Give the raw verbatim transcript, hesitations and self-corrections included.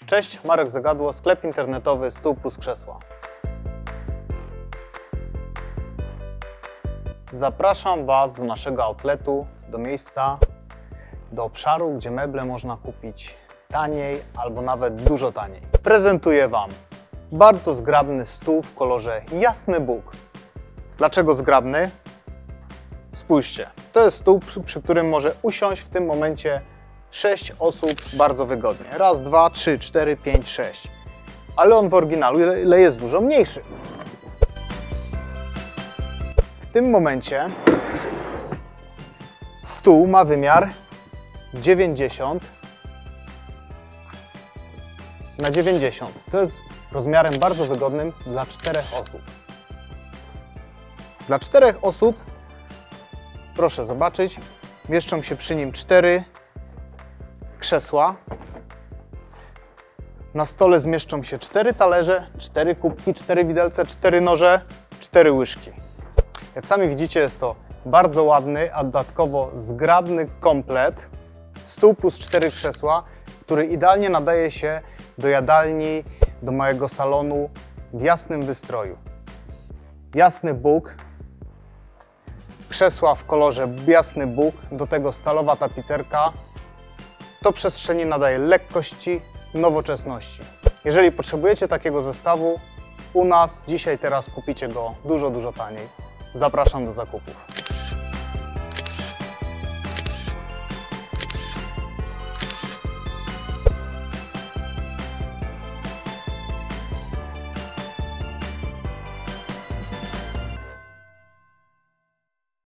Cześć, Marek Zagadło, sklep internetowy Stół plus Krzesła. Zapraszam Was do naszego outletu, do miejsca, do obszaru, gdzie meble można kupić taniej albo nawet dużo taniej. Prezentuję Wam bardzo zgrabny stół w kolorze jasny bóg. Dlaczego zgrabny? Spójrzcie, to jest stół, przy, przy którym może usiąść w tym momencie sześć osób bardzo wygodnie. Raz, dwa, trzy, cztery, pięć, sześć. Ale on w oryginału jest dużo mniejszy. W tym momencie stół ma wymiar dziewięćdziesiąt na dziewięćdziesiąt, co jest rozmiarem bardzo wygodnym dla czterech osób. Dla czterech osób, proszę zobaczyć, mieszczą się przy nim cztery krzesła. Na stole zmieszczą się cztery talerze, cztery kubki, cztery widelce, cztery noże, cztery łyżki. Jak sami widzicie, jest to bardzo ładny, a dodatkowo zgrabny komplet. Stół plus cztery krzesła, który idealnie nadaje się do jadalni, do małego salonu w jasnym wystroju. Jasny bóg, krzesła w kolorze jasny bóg, do tego stalowa tapicerka. To przestrzeni nadaje lekkości, nowoczesności. Jeżeli potrzebujecie takiego zestawu, u nas dzisiaj teraz kupicie go dużo, dużo taniej. Zapraszam do zakupów.